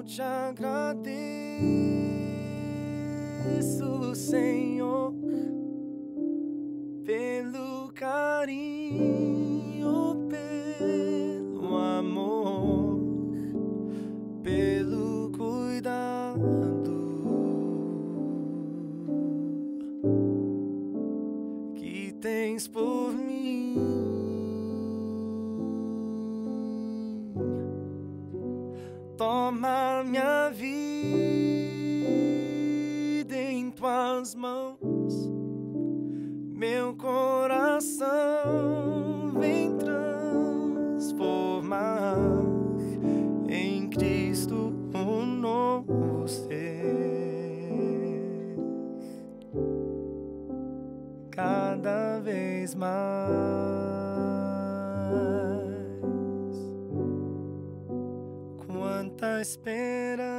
te agradeço, Senhor, pelo carinho, pelo amor, pelo cuidado que tens por mim. Toma minha vida em tuas mãos, meu coração vem transformar em Cristo um novo ser, cada vez mais. Quanta esperança,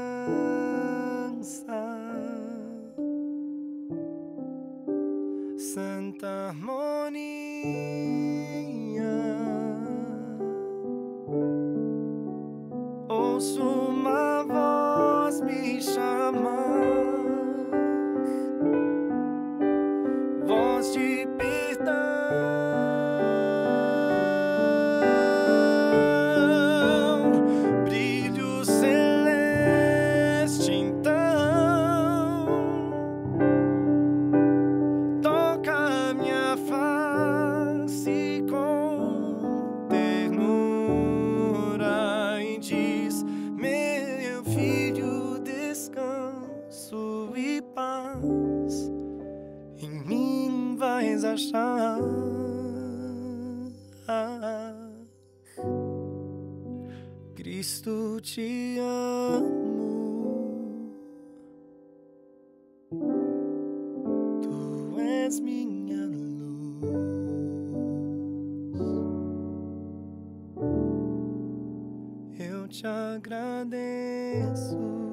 santa harmonia, ouço uma voz me chamar, voz de perdão, brilho celeste então, toca minha face com ternura e diz: meu filho, descanso e paz em mim vais achar. Cristo, te amo, tu és minha luz, eu te agradeço.